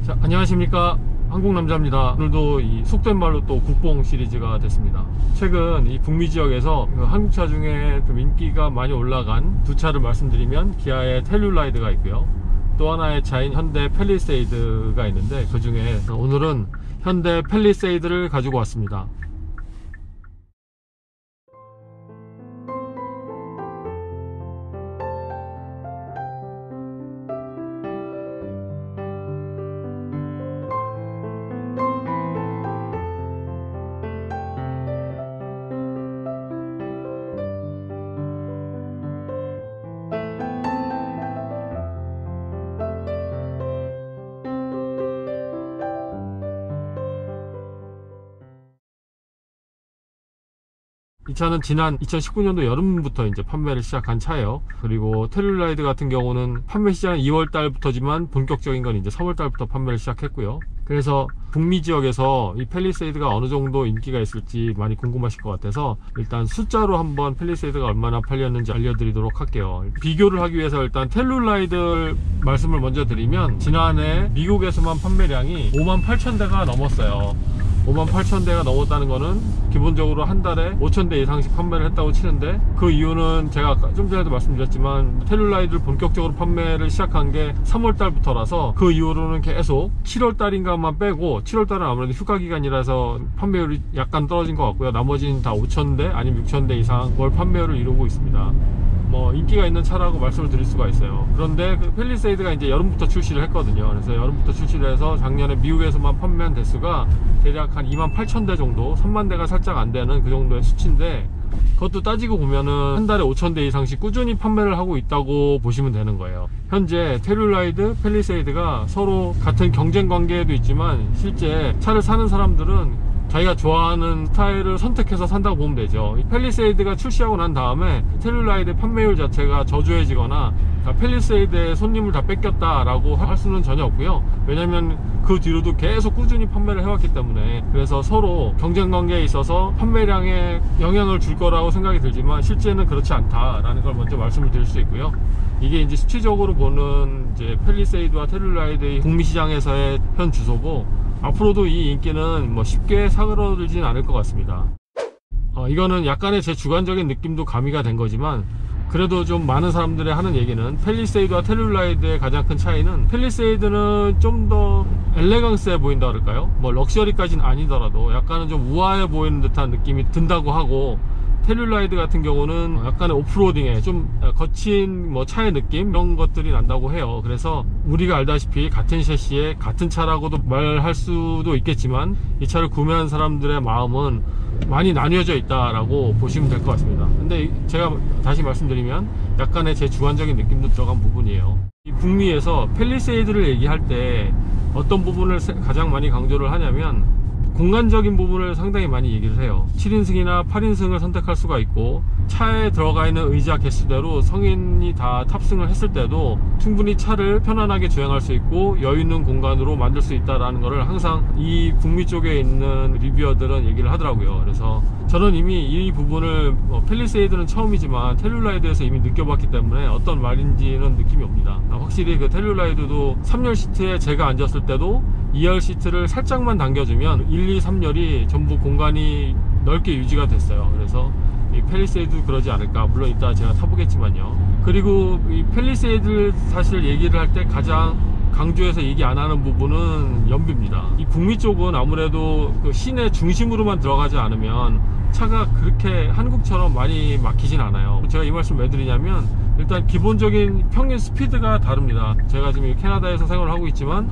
자, 안녕하십니까, 한국남자입니다. 오늘도 이 속된 말로 또 국뽕 시리즈가 됐습니다. 최근 이 북미 지역에서 한국차 중에 좀 인기가 많이 올라간 두 차를 말씀드리면 기아의 텔룰라이드가 있고요, 또 하나의 차인 현대 팰리세이드가 있는데, 그 중에 오늘은 현대 팰리세이드를 가지고 왔습니다. 이 차는 지난 2019년도 여름부터 이제 판매를 시작한 차예요. 그리고 텔룰라이드 같은 경우는 판매 시작은 2월달부터지만 본격적인 건 이제 3월달부터 판매를 시작했고요. 그래서 북미 지역에서 이 팰리세이드가 어느 정도 인기가 있을지 많이 궁금하실 것 같아서 일단 숫자로 한번 팰리세이드가 얼마나 팔렸는지 알려드리도록 할게요. 비교를 하기 위해서 일단 텔룰라이드 말씀을 먼저 드리면, 지난해 미국에서만 판매량이 58,000대가 넘었어요. 58,000대가 넘었다는 거는 기본적으로 한 달에 5,000대 이상씩 판매를 했다고 치는데, 그 이유는 제가 좀 전에도 말씀드렸지만 텔룰라이드를 본격적으로 판매를 시작한 게 3월달부터라서 그 이후로는 계속 7월달인가만 빼고, 7월달은 아무래도 휴가기간이라서 판매율이 약간 떨어진 것 같고요, 나머지는 다 5,000대 아니면 6,000대 이상 월 판매율을 이루고 있습니다. 뭐 인기가 있는 차라고 말씀을 드릴 수가 있어요. 그런데 그 팰리세이드가 이제 여름부터 출시를 했거든요. 그래서 여름부터 출시를 해서 작년에 미국에서만 판매한 대수가 대략 한 28,000대 정도, 3만대가 살짝 안 되는 그 정도의 수치인데, 그것도 따지고 보면은 한 달에 5,000대 이상씩 꾸준히 판매를 하고 있다고 보시면 되는 거예요. 현재 텔룰라이드, 팰리세이드가 서로 같은 경쟁 관계에도 있지만, 실제 차를 사는 사람들은 자기가 좋아하는 스타일을 선택해서 산다고 보면 되죠. 이 팰리세이드가 출시하고 난 다음에 텔룰라이드 판매율 자체가 저조해지거나 팰리세이드의 손님을 다 뺏겼다 라고 할 수는 전혀 없고요. 왜냐면 그 뒤로도 계속 꾸준히 판매를 해왔기 때문에. 그래서 서로 경쟁 관계에 있어서 판매량에 영향을 줄 거라고 생각이 들지만, 실제는 그렇지 않다라는 걸 먼저 말씀을 드릴 수 있고요. 이게 이제 수치적으로 보는 이제 팰리세이드와 텔룰라이드의 북미 시장에서의 현 주소고, 앞으로도 이 인기는 뭐 쉽게 사그러들진 않을 것 같습니다. 이거는 약간의 제 주관적인 느낌도 가미가 된 거지만, 그래도 좀 많은 사람들이 하는 얘기는, 팰리세이드와 텔룰라이드의 가장 큰 차이는, 팰리세이드는 좀 더 엘레강스해 보인다 그럴까요? 뭐 럭셔리까지는 아니더라도 약간은 좀 우아해 보이는 듯한 느낌이 든다고 하고, 텔룰라이드 같은 경우는 약간의 오프로딩에 좀 거친 뭐 차의 느낌, 이런 것들이 난다고 해요. 그래서 우리가 알다시피 같은 셰시에 같은 차라고도 말할 수도 있겠지만, 이 차를 구매한 사람들의 마음은 많이 나뉘어져 있다라고 보시면 될 것 같습니다. 근데 제가 다시 말씀드리면 약간의 제 주관적인 느낌도 들어간 부분이에요. 이 북미에서 팰리세이드를 얘기할 때 어떤 부분을 가장 많이 강조를 하냐면, 공간적인 부분을 상당히 많이 얘기를 해요. 7인승이나 8인승을 선택할 수가 있고, 차에 들어가 있는 의자 개수대로 성인이 다 탑승을 했을 때도 충분히 차를 편안하게 주행할 수 있고 여유 있는 공간으로 만들 수 있다는 것을 항상 이 북미 쪽에 있는 리뷰어들은 얘기를 하더라고요. 그래서 저는 이미 이 부분을 팰리세이드는 처음이지만 텔룰라이드에서 이미 느껴봤기 때문에 어떤 말인지는 느낌이 옵니다. 확실히 그 텔룰라이드도 3열 시트에 제가 앉았을 때도 2열 시트를 살짝만 당겨주면 1, 2, 3열이 전부 공간이 넓게 유지가 됐어요. 그래서 이 팰리세이드도 그러지 않을까. 물론 이따 제가 타보겠지만요. 그리고 이 팰리세이드를 사실 얘기를 할 때 가장 강조해서 얘기 안 하는 부분은 연비입니다. 이 북미 쪽은 아무래도 그 시내 중심으로만 들어가지 않으면 차가 그렇게 한국처럼 많이 막히진 않아요. 제가 이 말씀 왜 드리냐면, 일단 기본적인 평균 스피드가 다릅니다. 제가 지금 캐나다에서 생활을 하고 있지만,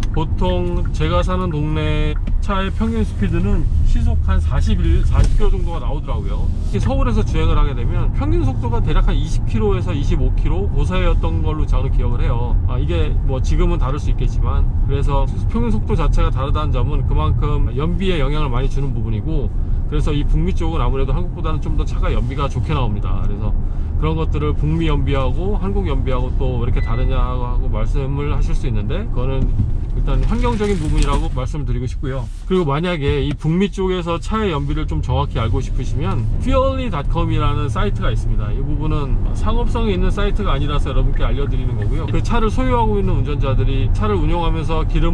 보통 제가 사는 동네 차의 평균 스피드는 시속 한 40km 정도가 나오더라고요. 서울에서 주행을 하게 되면 평균 속도가 대략 한 20km에서 25km 그 사이였던 걸로 저는 기억을 해요. 이게 뭐 지금은 다를 수 있겠지만, 그래서 평균 속도 자체가 다르다는 점은 그만큼 연비에 영향을 많이 주는 부분이고, 그래서 이 북미 쪽은 아무래도 한국보다는 좀 더 차가 연비가 좋게 나옵니다. 그래서 그런 것들을 북미 연비하고 한국 연비하고 또 왜 이렇게 다르냐고 말씀을 하실 수 있는데, 그거는 일단 환경적인 부분이라고 말씀을 드리고 싶고요. 그리고 만약에 이 북미 쪽에서 차의 연비를 좀 정확히 알고 싶으시면 fuelly.com이라는 사이트가 있습니다. 이 부분은 상업성이 있는 사이트가 아니라서 여러분께 알려드리는 거고요. 그 차를 소유하고 있는 운전자들이 차를 운용하면서 기름을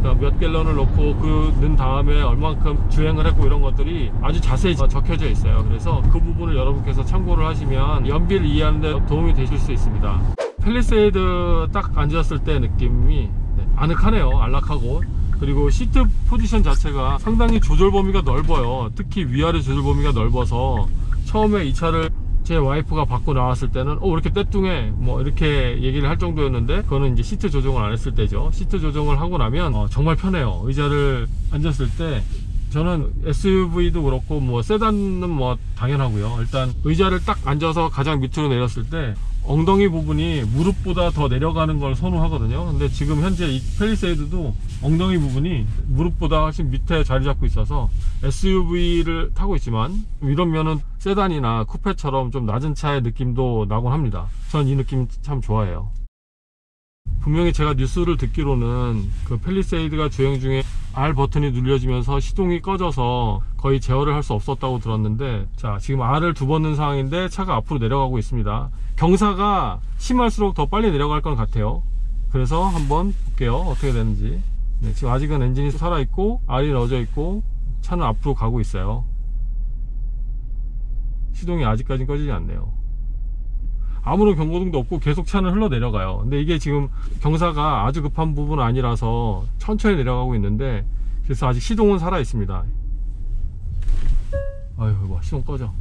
몇 갤런을 넣고 그 넣은 다음에 얼만큼 주행을 했고 이런 것들이 아주 자세히 적혀져 있어요. 그래서 그 부분을 여러분께서 참고를 하시면 연비를 이해하는 데 도움이 되실 수 있습니다. 팰리세이드 딱 앉았을 때 느낌이 아늑하네요. 안락하고, 그리고 시트 포지션 자체가 상당히 조절 범위가 넓어요. 특히 위아래 조절 범위가 넓어서 처음에 이 차를 제 와이프가 받고 나왔을 때는 왜 이렇게 떼뚱해 뭐 이렇게 얘기를 할 정도였는데, 그거는 이제 시트 조정을 안 했을 때죠. 시트 조정을 하고 나면 정말 편해요. 의자를 앉았을 때 저는 SUV도 그렇고 뭐 세단은 뭐 당연하고요. 일단 의자를 딱 앉아서 가장 밑으로 내렸을 때 엉덩이 부분이 무릎보다 더 내려가는 걸 선호하거든요. 근데 지금 현재 이 팰리세이드도 엉덩이 부분이 무릎보다 훨씬 밑에 자리 잡고 있어서 SUV를 타고 있지만 이런 면은 세단이나 쿠페처럼 좀 낮은 차의 느낌도 나곤 합니다. 전 이 느낌 참 좋아해요. 분명히 제가 뉴스를 듣기로는 그 팰리세이드가 주행 중에 R 버튼이 눌려지면서 시동이 꺼져서 거의 제어를 할 수 없었다고 들었는데, 자 지금 R을 2번 넣은 상황인데 차가 앞으로 내려가고 있습니다. 경사가 심할수록 더 빨리 내려갈 것 같아요. 그래서 한번 볼게요, 어떻게 되는지. 네, 지금 아직은 엔진이 살아있고 R이 넣어져 있고 차는 앞으로 가고 있어요. 시동이 아직까지는 꺼지지 않네요. 아무런 경고등도 없고 계속 차는 흘러내려가요. 근데 이게 지금 경사가 아주 급한 부분은 아니라서 천천히 내려가고 있는데, 그래서 아직 시동은 살아 있습니다. 아유, 시동 꺼져.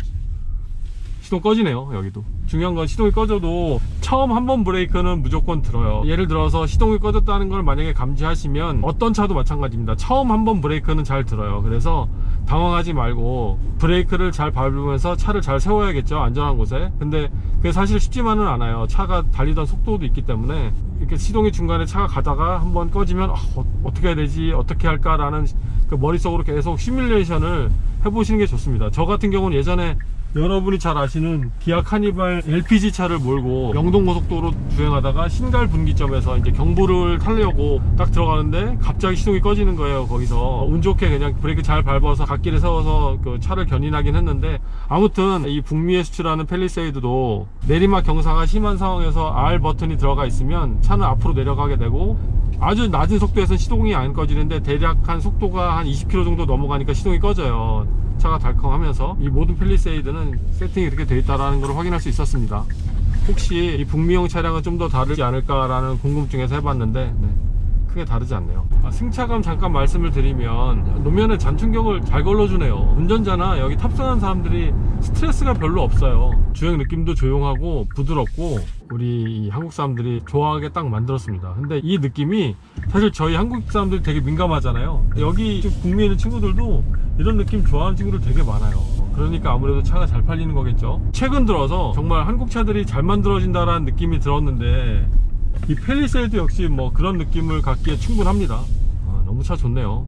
시동 꺼지네요. 여기도 중요한 건 시동이 꺼져도 처음 한 번 브레이크는 무조건 들어요. 예를 들어서 시동이 꺼졌다는 걸 만약에 감지하시면 어떤 차도 마찬가지입니다. 처음 한 번 브레이크는 잘 들어요. 그래서 당황하지 말고 브레이크를 잘 밟으면서 차를 잘 세워야겠죠, 안전한 곳에. 근데 그게 사실 쉽지만은 않아요. 차가 달리던 속도도 있기 때문에 이렇게 시동이 중간에 차가 가다가 한번 꺼지면 어떻게 해야 되지, 어떻게 할까 라는 그 머릿속으로 계속 시뮬레이션을 해보시는 게 좋습니다. 저 같은 경우는 예전에 여러분이 잘 아시는 기아 카니발 LPG 차를 몰고 영동고속도로 주행하다가 신갈 분기점에서 이제 경부를 타려고 딱 들어가는데 갑자기 시동이 꺼지는 거예요. 거기서 운 좋게 그냥 브레이크 잘 밟아서 갓길에 세워서 그 차를 견인하긴 했는데, 아무튼 이 북미에 수출하는 팰리세이드도 내리막 경사가 심한 상황에서 R 버튼이 들어가 있으면 차는 앞으로 내려가게 되고, 아주 낮은 속도에서는 시동이 안 꺼지는데 대략 한 속도가 한 20km 정도 넘어가니까 시동이 꺼져요. 차가 덜컹하면서. 이 모든 팰리세이드는 세팅이 이렇게 되어 있다는 걸 확인할 수 있었습니다. 혹시 이 북미형 차량은 좀 더 다르지 않을까라는 궁금증에서 해봤는데 크게 다르지 않네요. 승차감 잠깐 말씀을 드리면 노면에 잔충격을 잘 걸러주네요. 운전자나 여기 탑승한 사람들이 스트레스가 별로 없어요. 주행 느낌도 조용하고 부드럽고 우리 한국 사람들이 좋아하게 딱 만들었습니다. 근데 이 느낌이 사실 저희 한국 사람들이 되게 민감하잖아요. 여기 북미에 있는 친구들도 이런 느낌 좋아하는 친구들 되게 많아요. 그러니까 아무래도 차가 잘 팔리는 거겠죠. 최근 들어서 정말 한국 차들이 잘 만들어진다라는 느낌이 들었는데, 이 팰리세이드 역시 뭐 그런 느낌을 갖기에 충분합니다. 너무 차 좋네요.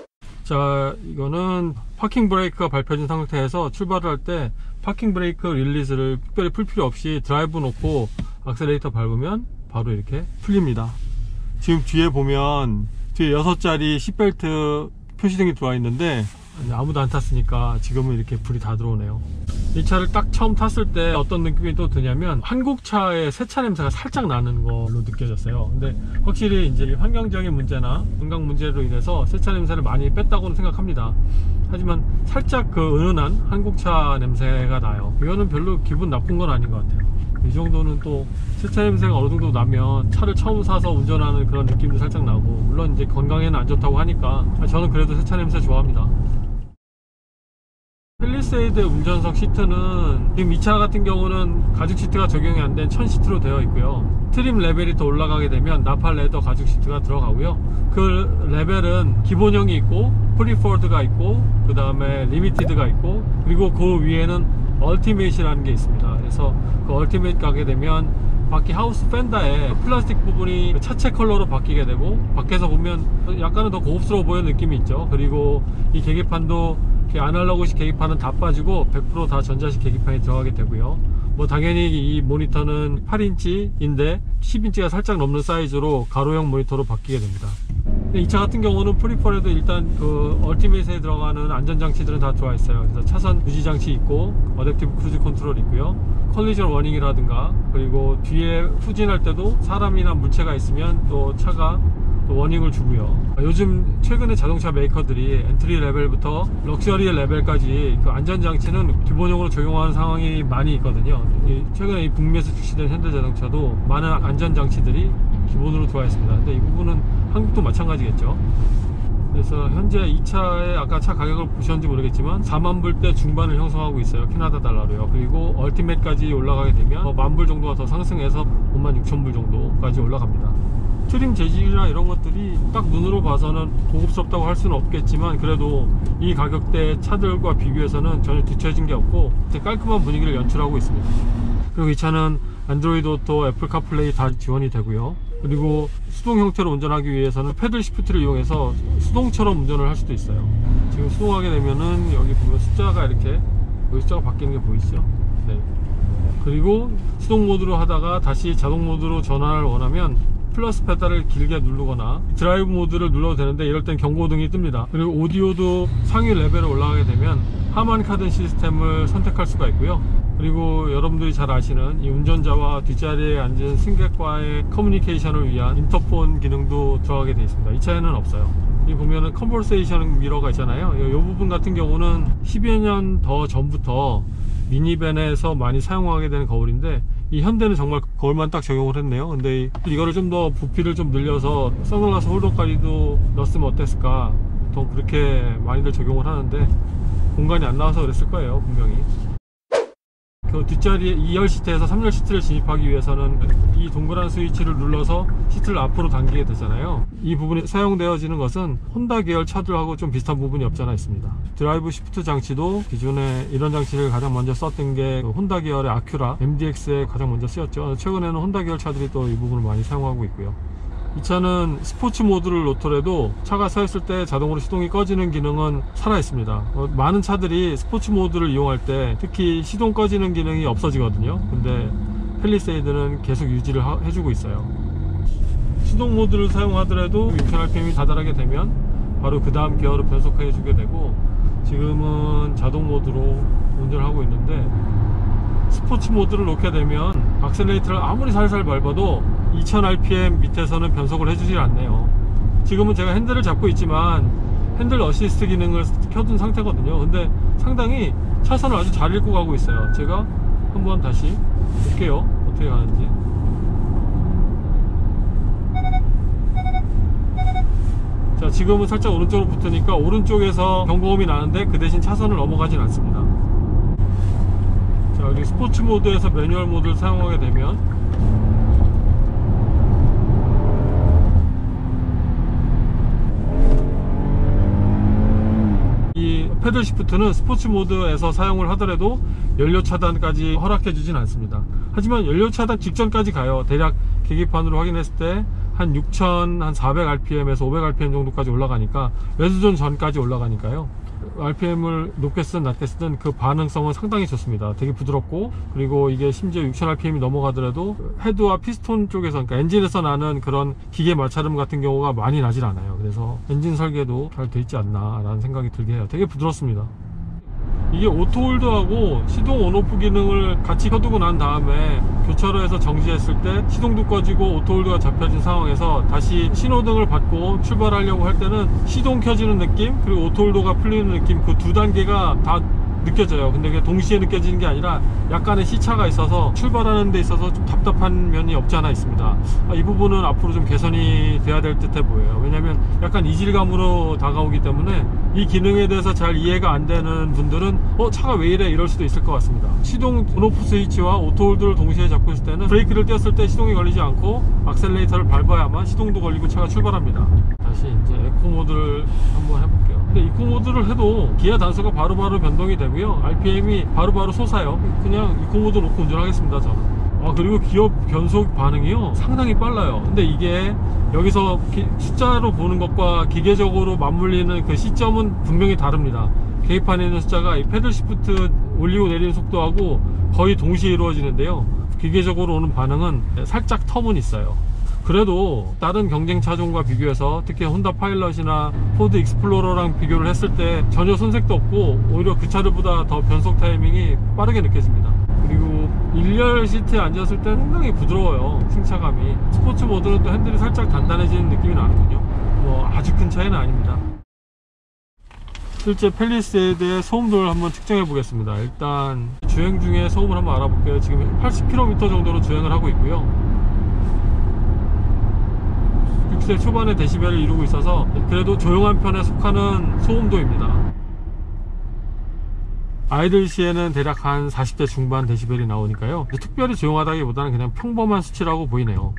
자, 이거는 파킹 브레이크가 밟혀진 상태에서 출발을 할 때 파킹 브레이크 릴리즈를 특별히 풀 필요 없이 드라이브 놓고 악셀레이터 밟으면 바로 이렇게 풀립니다. 지금 뒤에 보면 뒤에 6자리 시트벨트 표시등이 들어와 있는데 아무도 안 탔으니까 지금은 이렇게 불이 다 들어오네요. 이 차를 딱 처음 탔을 때 어떤 느낌이 또 드냐면 한국 차의 세차 냄새가 살짝 나는 걸로 느껴졌어요. 근데 확실히 이제 환경적인 문제나 건강 문제로 인해서 세차 냄새를 많이 뺐다고는 생각합니다. 하지만 살짝 그 은은한 한국차 냄새가 나요. 이거는 별로 기분 나쁜 건 아닌 것 같아요. 이 정도는 또 세차 냄새가 어느 정도 나면 차를 처음 사서 운전하는 그런 느낌도 살짝 나고, 물론 이제 건강에는 안 좋다고 하니까 저는 그래도 세차 냄새 좋아합니다. 팰리세이드 운전석 시트는 지금 이 차 같은 경우는 가죽 시트가 적용이 안 된 천 시트로 되어 있고요. 트림 레벨이 더 올라가게 되면 나팔 레더 가죽 시트가 들어가고요. 그 레벨은 기본형이 있고 프리포드가 있고 그 다음에 리미티드가 있고, 그리고 그 위에는 얼티메이트라는 게 있습니다. 그래서 그 얼티메이트 가게 되면 바퀴 하우스 펜더에 플라스틱 부분이 차체 컬러로 바뀌게 되고, 밖에서 보면 약간은 더 고급스러워 보이는 느낌이 있죠. 그리고 이 계기판도 아날로그식 계기판은 다 빠지고 100% 다 전자식 계기판이 들어가게 되고요. 뭐 당연히 이 모니터는 8인치인데 10인치가 살짝 넘는 사이즈로 가로형 모니터로 바뀌게 됩니다. 이 차 같은 경우는 프리펄에도 일단 그 얼티메이트에 들어가는 안전장치들은 다 들어와 있어요. 그래서 차선 유지장치 있고 어댑티브 크루즈 컨트롤 있고요. 컬리전 워닝이라든가, 그리고 뒤에 후진할 때도 사람이나 물체가 있으면 또 차가 또 워닝을 주고요. 요즘 최근에 자동차 메이커들이 엔트리 레벨부터 럭셔리 레벨까지 그 안전장치는 기본적으로 적용하는 상황이 많이 있거든요. 최근에 이 북미에서 출시된 현대자동차도 많은 안전장치들이 기본으로 들어와 있습니다. 근데 이 부분은 한국도 마찬가지겠죠. 그래서 현재 이 차의 아까 차 가격을 보셨는지 모르겠지만 4만 불대 중반을 형성하고 있어요. 캐나다 달러로요. 그리고 얼티밋까지 올라가게 되면 10,000불 정도가 더 상승해서 56,000불 정도까지 올라갑니다. 트림 재질이나 이런 것들이 딱 눈으로 봐서는 고급스럽다고 할 수는 없겠지만 그래도 이 가격대 차들과 비교해서는 전혀 뒤처진 게 없고 깔끔한 분위기를 연출하고 있습니다. 그리고 이 차는 안드로이드 오토, 애플 카플레이 다 지원이 되고요. 그리고 수동 형태로 운전하기 위해서는 패들 시프트를 이용해서 수동처럼 운전을 할 수도 있어요. 지금 수동하게 되면은 여기 보면 숫자가 이렇게 여기 숫자가 바뀌는 게 보이시죠? 네. 그리고 수동 모드로 하다가 다시 자동 모드로 전환을 원하면 플러스 페달을 길게 누르거나 드라이브 모드를 눌러도 되는데 이럴 땐 경고등이 뜹니다. 그리고 오디오도 상위 레벨에 올라가게 되면 하만 카든 시스템을 선택할 수가 있고요. 그리고 여러분들이 잘 아시는 이 운전자와 뒷자리에 앉은 승객과의 커뮤니케이션을 위한 인터폰 기능도 들어가게 되어 있습니다. 이 차에는 없어요. 이 보면은 컨버세이션 미러가 있잖아요. 이 부분 같은 경우는 10여 년 더 전부터 미니밴에서 많이 사용하게 되는 거울인데 이 현대는 정말 거울만 딱 적용을 했네요. 근데 이거를 좀 더 부피를 좀 늘려서 선글라스 홀더까지도 넣었으면 어땠을까. 보통 그렇게 많이들 적용을 하는데 공간이 안 나와서 그랬을 거예요, 분명히. 그 뒷자리에 2열 시트에서 3열 시트를 진입하기 위해서는 이 동그란 스위치를 눌러서 시트를 앞으로 당기게 되잖아요. 이 부분이 사용되어지는 것은 혼다 계열 차들하고 좀 비슷한 부분이 없잖아 있습니다. 드라이브 시프트 장치도 기존에 이런 장치를 가장 먼저 썼던 게 혼다 계열의 아큐라 MDX에 가장 먼저 쓰였죠. 최근에는 혼다 계열 차들이 또 이 부분을 많이 사용하고 있고요. 이 차는 스포츠 모드를 놓더라도 차가 서 있을 때 자동으로 시동이 꺼지는 기능은 살아 있습니다. 많은 차들이 스포츠 모드를 이용할 때 특히 시동 꺼지는 기능이 없어지거든요. 근데 팰리세이드는 계속 유지를 해주고 있어요. 시동 모드를 사용하더라도 6000rpm이 다다르게 되면 바로 그 다음 기어를 변속해 주게 되고 지금은 자동 모드로 운전을 하고 있는데 스포츠 모드를 놓게 되면 악셀레이터를 아무리 살살 밟아도 2000rpm 밑에서는 변속을 해주질 않네요. 지금은 제가 핸들을 잡고 있지만 핸들 어시스트 기능을 켜둔 상태거든요. 근데 상당히 차선을 아주 잘 읽고 가고 있어요. 제가 한번 다시 볼게요. 어떻게 가는지. 자, 지금은 살짝 오른쪽으로 붙으니까 오른쪽에서 경고음이 나는데 그 대신 차선을 넘어가진 않습니다. 자, 여기 스포츠 모드에서 매뉴얼 모드를 사용하게 되면 이 패들 시프트는 스포츠 모드에서 사용을 하더라도 연료 차단까지 허락해 주진 않습니다. 하지만 연료 차단 직전까지 가요. 대략 계기판으로 확인했을 때 한 6400rpm에서 500rpm 정도까지 올라가니까 레드존 전까지 올라가니까요. RPM을 높게 쓰든 낮게 쓰든 그 반응성은 상당히 좋습니다. 되게 부드럽고, 그리고 이게 심지어 6000rpm이 넘어가더라도 헤드와 피스톤 쪽에서, 그러니까 엔진에서 나는 그런 기계 마찰음 같은 경우가 많이 나질 않아요. 그래서 엔진 설계도 잘 돼 있지 않나 라는 생각이 들게 해요. 되게 부드럽습니다. 이게 오토홀드하고 시동 온오프 기능을 같이 켜두고 난 다음에 교차로에서 정지했을 때 시동도 꺼지고 오토홀드가 잡혀진 상황에서 다시 신호등을 받고 출발하려고 할 때는 시동 켜지는 느낌 그리고 오토홀드가 풀리는 느낌, 그 두 단계가 다 느껴져요. 근데 그게 동시에 느껴지는 게 아니라 약간의 시차가 있어서 출발하는 데 있어서 좀 답답한 면이 없지 않아 있습니다. 이 부분은 앞으로 좀 개선이 돼야 될 듯해 보여요. 왜냐면 약간 이질감으로 다가오기 때문에 이 기능에 대해서 잘 이해가 안 되는 분들은 차가 왜 이래 이럴 수도 있을 것 같습니다. 시동 온오프 스위치와 오토홀드를 동시에 잡고 있을 때는 브레이크를 떼었을 때 시동이 걸리지 않고 악셀레이터를 밟아야만 시동도 걸리고 차가 출발합니다. 다시 이제 에코 모드를 한번 해볼게요. 근데 이코 모드를 해도 기아 단수가 바로바로 변동이 되고요, RPM이 바로바로 솟아요. 그냥 이코 모드 놓고 운전하겠습니다, 저는. 그리고 기어 변속 반응이요 상당히 빨라요. 근데 이게 여기서 숫자로 보는 것과 기계적으로 맞물리는 그 시점은 분명히 다릅니다. 계기판에 있는 숫자가 이 패들 시프트 올리고 내리는 속도하고 거의 동시에 이루어지는데요, 기계적으로 오는 반응은 살짝 텀은 있어요. 그래도 다른 경쟁 차종과 비교해서 특히 혼다 파일럿이나 포드 익스플로러랑 비교를 했을 때 전혀 손색도 없고 오히려 그 차들보다 더 변속 타이밍이 빠르게 느껴집니다. 그리고 1열 시트에 앉았을 때 상당히 부드러워요. 승차감이. 스포츠 모드는 또 핸들이 살짝 단단해지는 느낌이 나는군요. 뭐 아주 큰 차이는 아닙니다. 실제 팰리세이드의 소음도를 한번 측정해 보겠습니다. 일단 주행 중에 소음을 한번 알아볼게요. 지금 80km 정도로 주행을 하고 있고요. 6세 초반의 데시벨을 이루고 있어서 그래도 조용한 편에 속하는 소음도입니다. 아이들 시에는 대략 한 40대 중반 데시벨이 나오니까요. 특별히 조용하다기보다는 그냥 평범한 수치라고 보이네요.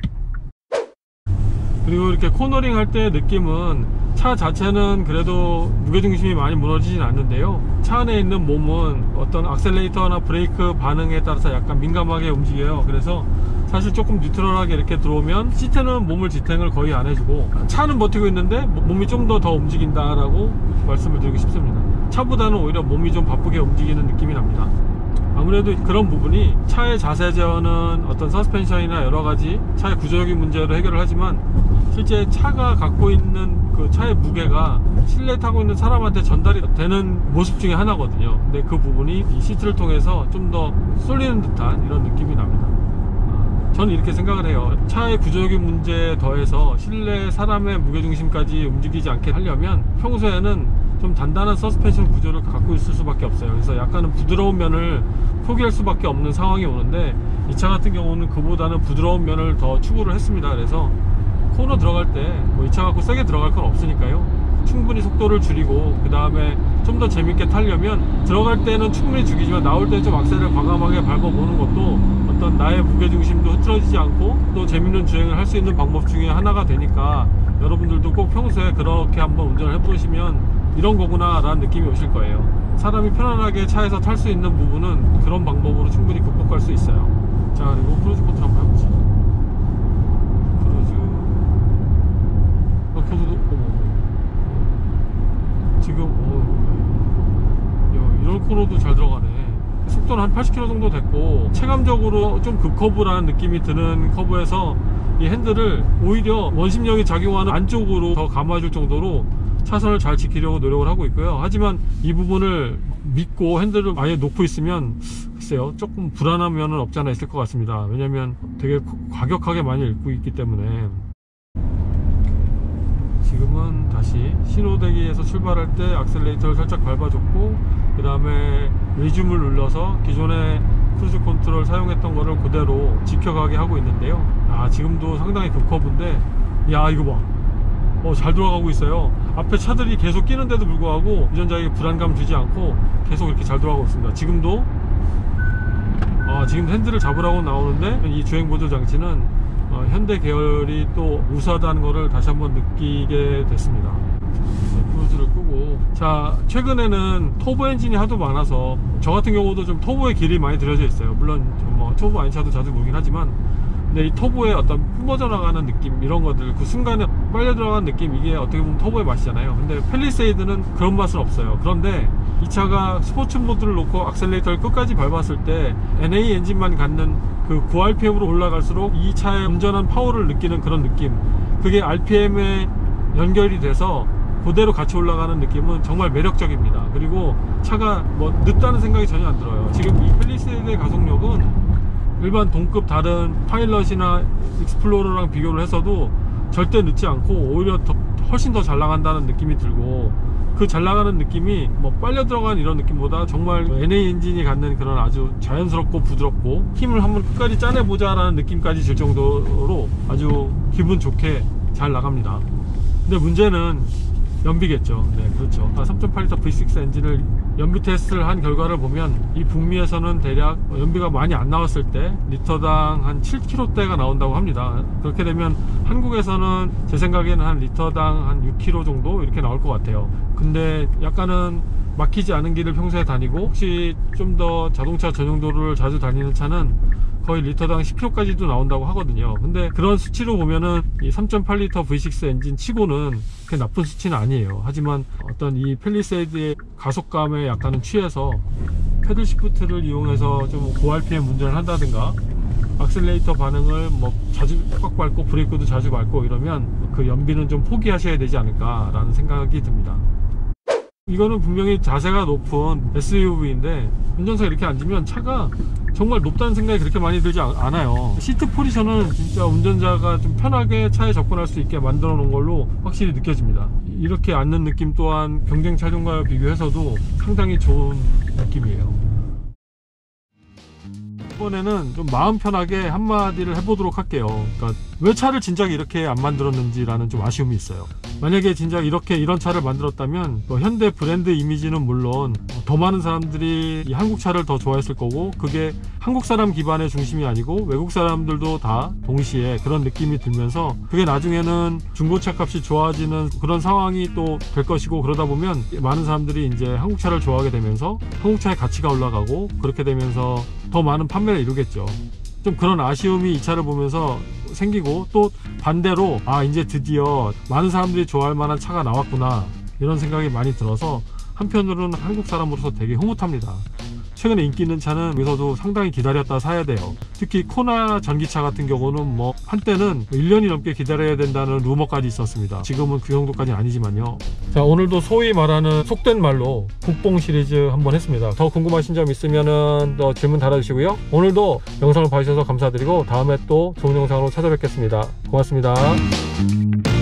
그리고 이렇게 코너링 할 때 느낌은 차 자체는 그래도 무게중심이 많이 무너지진 않는데요. 차 안에 있는 몸은 어떤 악셀레이터나 브레이크 반응에 따라서 약간 민감하게 움직여요. 그래서 사실 조금 뉴트럴하게 이렇게 들어오면 시트는 몸을 지탱을 거의 안 해주고 차는 버티고 있는데 몸이 좀 더 움직인다 라고 말씀을 드리고 싶습니다. 차보다는 오히려 몸이 좀 바쁘게 움직이는 느낌이 납니다. 아무래도 그런 부분이 차의 자세 제어는 어떤 서스펜션이나 여러가지 차의 구조적인 문제로 해결을 하지만 실제 차가 갖고 있는 그 차의 무게가 실내에 타고 있는 사람한테 전달이 되는 모습 중에 하나거든요. 근데 그 부분이 이 시트를 통해서 좀 더 쏠리는 듯한 이런 느낌이 납니다. 저는 이렇게 생각을 해요. 차의 구조적인 문제에 더해서 실내 사람의 무게중심까지 움직이지 않게 하려면 평소에는 좀 단단한 서스펜션 구조를 갖고 있을 수밖에 없어요. 그래서 약간은 부드러운 면을 포기할 수밖에 없는 상황이 오는데 이 차 같은 경우는 그보다는 부드러운 면을 더 추구를 했습니다. 그래서 코너 들어갈 때 뭐 이 차 갖고 세게 들어갈 건 없으니까요. 충분히 속도를 줄이고 그 다음에 좀 더 재밌게 타려면 들어갈 때는 충분히 죽이지만 나올 때 좀 악셀을 과감하게 밟아보는 것도 어떤 나의 무게중심도 흐트러지지 않고 또 재밌는 주행을 할 수 있는 방법 중에 하나가 되니까 여러분들도 꼭 평소에 그렇게 한번 운전을 해보시면 이런 거구나 라는 느낌이 오실 거예요. 사람이 편안하게 차에서 탈 수 있는 부분은 그런 방법으로 충분히 극복할 수 있어요. 자, 그리고 크루즈 컨트롤 한번 해보자. 크루즈 코드도 지금 이런 코너도 잘 들어가네. 속도는 한 80km 정도 됐고 체감적으로 좀 급커브라는 느낌이 드는 커브에서 이 핸들을 오히려 원심력이 작용하는 안쪽으로 더 감아줄 정도로 차선을 잘 지키려고 노력을 하고 있고요. 하지만 이 부분을 믿고 핸들을 아예 놓고 있으면 글쎄요, 조금 불안한 면은 없지 않아 있을 것 같습니다. 왜냐면 되게 과격하게 많이 읽고 있기 때문에. 지금은 다시 신호대기에서 출발할 때 악셀레이터를 살짝 밟아줬고 그 다음에 리즘을 눌러서 기존의 크루즈 컨트롤 사용했던 거를 그대로 지켜가게 하고 있는데요. 지금도 상당히 급커브인데 야, 이거 봐. 잘 돌아가고 있어요. 앞에 차들이 계속 끼는데도 불구하고 운전자에게 불안감 주지 않고 계속 이렇게 잘 돌아가고 있습니다. 지금도 지금 핸들을 잡으라고 나오는데 이 주행 보조 장치는 현대 계열이 또 우수하다는 것을 다시 한번 느끼게 됐습니다. 크루즈를 끄고, 자, 최근에는 터보 엔진이 하도 많아서 저 같은 경우도 좀 터보의 길이 많이 들여져 있어요. 물론 뭐 터보 아닌 차도 자주 보긴 하지만 근데 이 터보의 어떤 뿜어져 나가는 느낌, 이런 것들, 그 순간에 빨려 들어가는 느낌, 이게 어떻게 보면 터보의 맛이잖아요. 근데 팰리세이드는 그런 맛은 없어요. 그런데 이 차가 스포츠 모드를 놓고 악셀레이터를 끝까지 밟았을 때 NA 엔진만 갖는 그 9rpm으로 올라갈수록 이 차의 온전한 파워를 느끼는 그런 느낌, 그게 RPM에 연결이 돼서 그대로 같이 올라가는 느낌은 정말 매력적입니다. 그리고 차가 뭐 늦다는 생각이 전혀 안 들어요. 지금 이 팰리세이드의 가속력은 일반 동급 다른 파일럿이나 익스플로러랑 비교를 해서도 절대 늦지 않고 오히려 훨씬 더 잘 나간다는 느낌이 들고, 그 잘 나가는 느낌이 뭐 빨려 들어간 이런 느낌보다 정말 NA 엔진이 갖는 그런 아주 자연스럽고 부드럽고 힘을 한번 끝까지 짜내보자 라는 느낌까지 줄 정도로 아주 기분 좋게 잘 나갑니다. 근데 문제는 연비겠죠. 네, 그렇죠. 3.8L V6 엔진을 연비 테스트를 한 결과를 보면 이 북미에서는 대략 연비가 많이 안 나왔을 때 리터당 한 7km대가 나온다고 합니다. 그렇게 되면 한국에서는 제 생각에는 한 리터당 한 6km 정도 이렇게 나올 것 같아요. 근데 약간은 막히지 않은 길을 평소에 다니고 혹시 좀 더 자동차 전용도로를 자주 다니는 차는 거의 리터당 10km까지도 나온다고 하거든요. 근데 그런 수치로 보면은 이 3.8L V6 엔진 치고는 그렇게 나쁜 수치는 아니에요. 하지만 어떤 이 팰리세이드의 가속감에 약간은 취해서 패들 시프트를 이용해서 좀 고RPM 운전을 한다든가 악셀레이터 반응을 뭐 자주 꽉 밟고 브레이크도 자주 밟고 이러면 그 연비는 좀 포기하셔야 되지 않을까 라는 생각이 듭니다. 이거는 분명히 자세가 높은 SUV인데 운전석에 이렇게 앉으면 차가 정말 높다는 생각이 그렇게 많이 들지 않아요. 시트 포지션은 진짜 운전자가 좀 편하게 차에 접근할 수 있게 만들어 놓은 걸로 확실히 느껴집니다. 이렇게 앉는 느낌 또한 경쟁 차종과 비교해서도 상당히 좋은 느낌이에요. 이번에는 좀 마음 편하게 한마디를 해보도록 할게요. 그러니까 왜 차를 진작 이렇게 안 만들었는지라는 좀 아쉬움이 있어요. 만약에 진작 이런 차를 만들었다면 현대 브랜드 이미지는 물론 더 많은 사람들이 이 한국 차를 더 좋아했을 거고, 그게 한국 사람 기반의 중심이 아니고 외국 사람들도 다 동시에 그런 느낌이 들면서 그게 나중에는 중고차 값이 좋아지는 그런 상황이 또 될 것이고, 그러다 보면 많은 사람들이 이제 한국 차를 좋아하게 되면서 한국 차의 가치가 올라가고, 그렇게 되면서 더 많은 판매를 이루겠죠. 좀 그런 아쉬움이 이 차를 보면서 생기고, 또 반대로 이제 드디어 많은 사람들이 좋아할 만한 차가 나왔구나, 이런 생각이 많이 들어서 한편으로는 한국 사람으로서 되게 흐뭇합니다. 최근에 인기 있는 차는 여기서도 상당히 기다렸다 사야 돼요. 특히 코나 전기차 같은 경우는 한때는 1년이 넘게 기다려야 된다는 루머까지 있었습니다. 지금은 그 정도까지는 아니지만요. 자, 오늘도 소위 말하는 속된 말로 국뽕 시리즈 한번 했습니다. 더 궁금하신 점 있으면은 더 질문 달아주시고요. 오늘도 영상을 봐주셔서 감사드리고 다음에 또 좋은 영상으로 찾아뵙겠습니다. 고맙습니다.